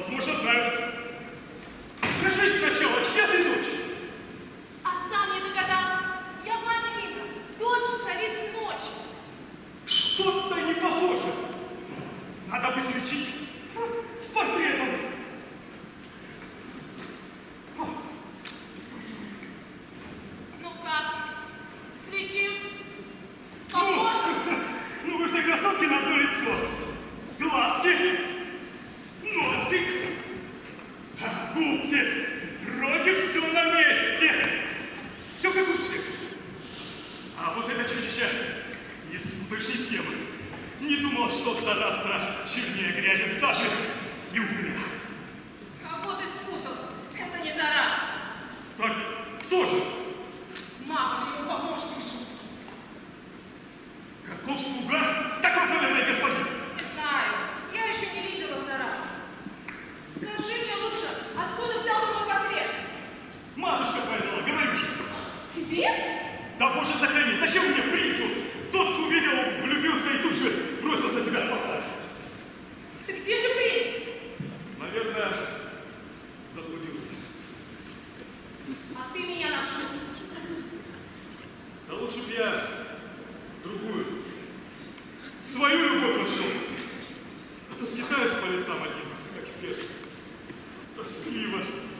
Возможно, знаю. Скажи сначала, чья ты дочь? А сам не догадался. Я Мамина, дочь царицы ночи. Что-то не похоже. Надо бы слечить с портретом. Ну как? Слечим? Похоже? Ну вы все красотки на одно лицо. Глазки, носик, губки. Вроде все на месте. Все как у всех. А вот это чудище не спутаешь ни с кем. Не думал, что Зарастра чернее грязи сажи и угля. Кого ты спутал? Это не Зарастра. Так кто же? Мама его помощник же. Каков слуга, таков, наверное, господин. Не знаю. Я еще не видела Зарастра. Скажи мне лучше, откуда взял мой портрет? Матушка твоя дала, говорю же. Тебе? Да боже сохрани, зачем мне принцу? Тот увидел, влюбился и тут же бросился тебя спасать. Ты где же принц? Наверное, заблудился. А ты меня нашел. Да лучше бы я другую, свою любовь нашел. А то скитаюсь по лесам один, как перст. Тоскливо.